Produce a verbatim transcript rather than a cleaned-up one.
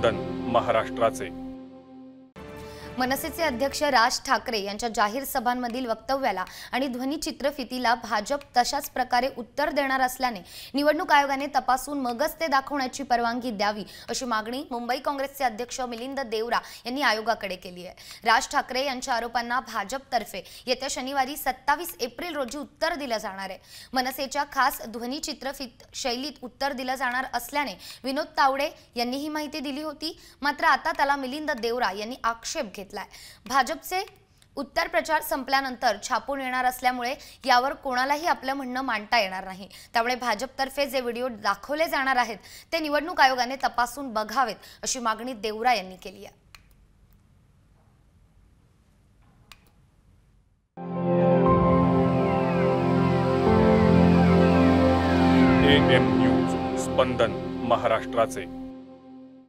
स्पंदन महाराष्ट्राचे। मनसेचे अध्यक्ष राज ठाकरे यांच्या जाहीर सभांमधील वक्तव्याला आणि ध्वनी चित्रफितीला भाजप तशाच प्रकारे उत्तर देणार असल्याने निवडणूक आयोगाने तपासून मगच ते दाखवण्याची परवानगी द्यावी अशी मागणी मुंबई काँग्रेसचे अध्यक्ष मिलिंद देवरा यांनी आयोगाकडे केली आहे। राज ठाकरे यांच्या आरोपांना भाजपतर्फे येत्या शनिवारी सत्तावीस एप्रिल रोजी उत्तर दिलं जाणार आहे। मनसेच्या खास ध्वनी चित्रफित शैलीत उत्तर दिलं जाणार असल्याने विनोद तावडे यांनी ही माहिती दिली होती, मात्र आता त्याला मिलिंद देवरा यांनी आक्षेप घेतला। भाजपचे उत्तर प्रचार संपल्यानंतर छापून येणार असल्यामुळे यावर कोणालाही आपलं म्हणणं मांडता येणार नाही। त्यामुळे भाजपतर्फे जे व्हिडिओ दाखवले जाणार आहेत ते निवडणूक आयोगाने तपासून बघावेत अशी मागणी देवरा यांनी केली आहे। ए एम न्यूज स्पंदन महाराष्ट्राचे।